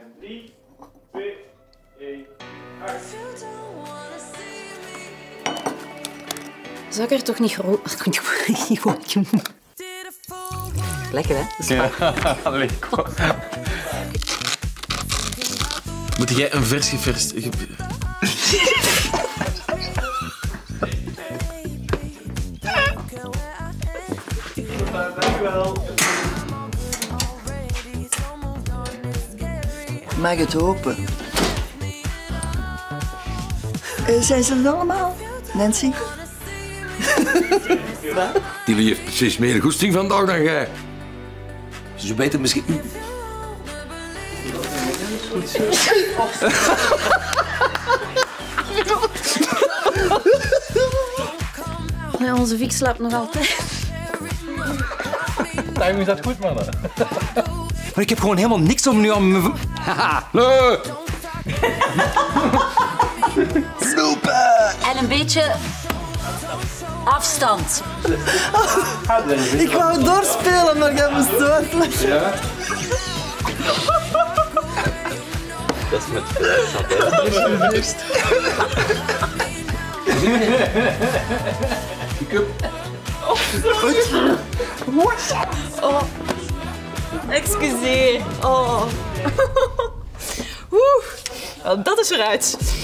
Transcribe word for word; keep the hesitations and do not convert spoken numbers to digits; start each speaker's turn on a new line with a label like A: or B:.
A: En drie, twee, één, acht.
B: Zou ik er toch niet groot... Lekker, hè?
C: Ja, lekker. Moet jij een vers geverst...
A: Dankjewel.
D: Mag het open? Uh, zijn ze er allemaal? Nancy?
E: Die heeft precies meer goesting vandaag dan jij. Ze beter misschien...
B: Ja, onze Vic slaapt nog altijd.
A: Timing is dat goed, mannen.
F: Maar ik heb gewoon helemaal niks om nu aan me...
E: Haha, nee!
B: Snoepen! En een beetje afstand.
D: Ik wou doorspelen, maar jij moest doorleggen.
A: Ja.
G: Dat is met vlees.
E: Ik heb...
B: Oh. Excuseer. Oh. Oeh.
H: Dat is eruit.